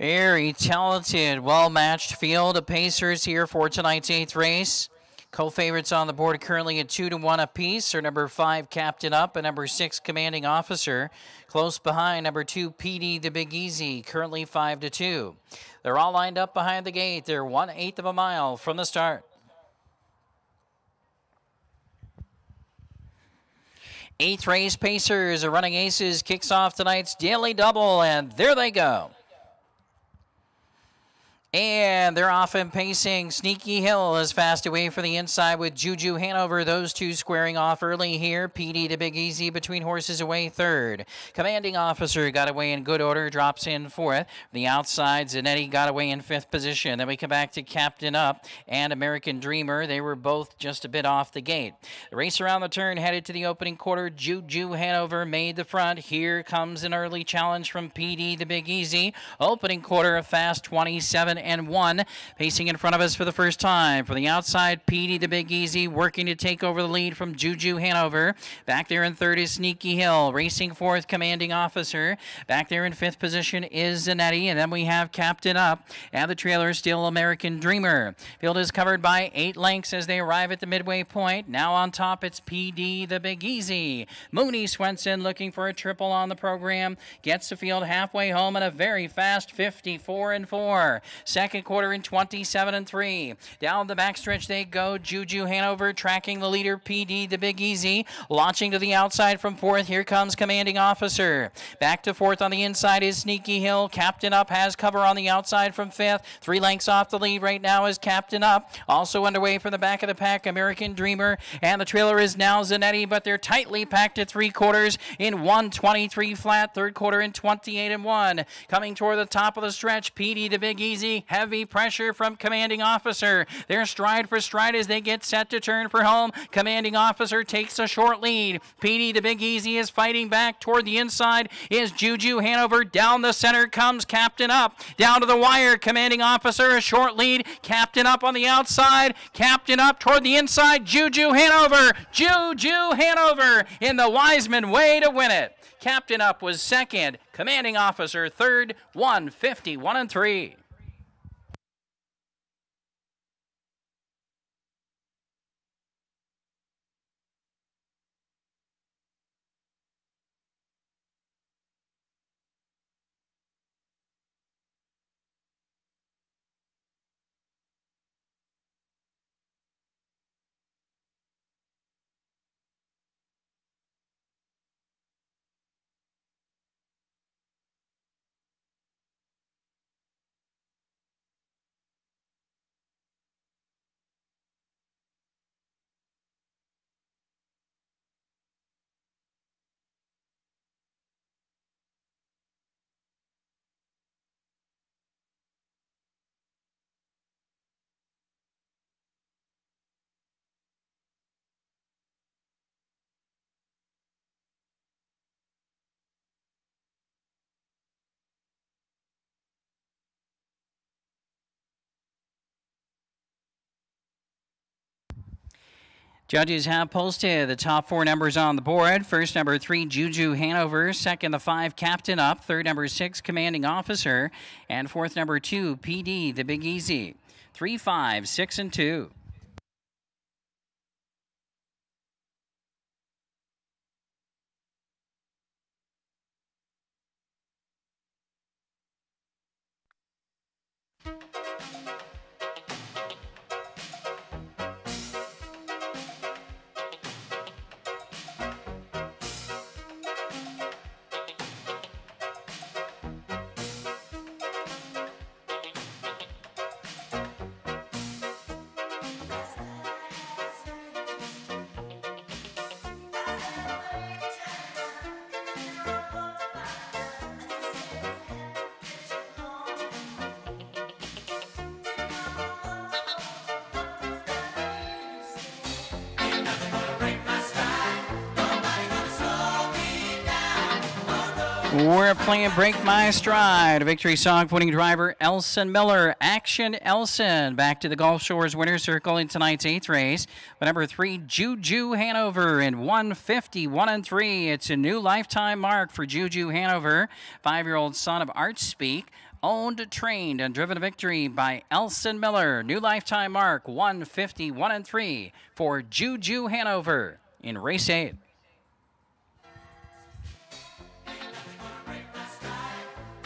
Very talented, well-matched field of pacers here for tonight's 8th race. Co-favorites on the board currently at 2-1 apiece are number 5, Captain Up, and number 6, Commanding Officer. Close behind, number 2, PD the Big Easy, currently 5-2. They're all lined up behind the gate. They're 1/8 of a mile from the start. 8th race pacers are running aces, kicks off tonight's daily double, and there they go. And they're off and pacing. Sneaky Hill is fast away for the inside with Juju Hanover. Those two squaring off early here. PD to Big Easy between horses away third. Commanding Officer got away in good order, drops in fourth. The outside, Zanetti got away in 5th position. Then we come back to Captain Up and American Dreamer. They were both just a bit off the gate. The race around the turn headed to the opening quarter. Juju Hanover made the front. Here comes an early challenge from PD the Big Easy. Opening quarter, a fast 27-1. Pacing in front of us for the first time. From the outside, PD the Big Easy working to take over the lead from Juju Hanover. Back there in third is Sneaky Hill. Racing fourth, Commanding Officer. Back there in 5th position is Zanetti. And then we have Captain Up. And the trailer still American Dreamer. Field is covered by 8 lengths as they arrive at the midway point. Now on top, it's PD the Big Easy. Mooney Swenson looking for a triple on the program. Gets the field halfway home in a very fast 54-4. Second quarter in 27-3. Down the backstretch they go. Juju Hanover tracking the leader, PD the Big Easy. Launching to the outside from 4th. Here comes Commanding Officer. Back to 4th on the inside is Sneaky Hill. Captain Up has cover on the outside from 5th. 3 lengths off the lead right now is Captain Up. Also underway from the back of the pack, American Dreamer. And the trailer is now Zanetti, but they're tightly packed at 3/4 in 1:23 flat. Third quarter in 28-1. Coming toward the top of the stretch, PD the Big Easy. Heavy pressure from Commanding Officer. They're stride for stride as they get set to turn for home. Commanding Officer takes a short lead. PD the Big Easy is fighting back. Toward the inside is Juju Hanover. Down the center comes Captain Up. Down to the wire, Commanding Officer, a short lead. Captain Up on the outside. Captain Up toward the inside. Juju Hanover. Juju Hanover in the Wiseman way to win it. Captain Up was second. Commanding Officer third. 151-3. Judges have posted the top 4 numbers on the board. First, number 3, Juju Hanover. Second, the 5, Captain Up. Third, number 6, Commanding Officer. And fourth, number 2, PD the Big Easy. 3, 5, 6, and 2. We're playing Break My Stride. A victory song for winning driver Elson Miller. Action Elson back to the Gulf Shores winner's circle in tonight's 8th race. But number 3, Juju Hanover in 151-3. It's a new lifetime mark for Juju Hanover. 5-year-old son of Art Speak. Owned, trained, and driven to victory by Elson Miller. New lifetime mark 151-3 for Juju Hanover in race 8.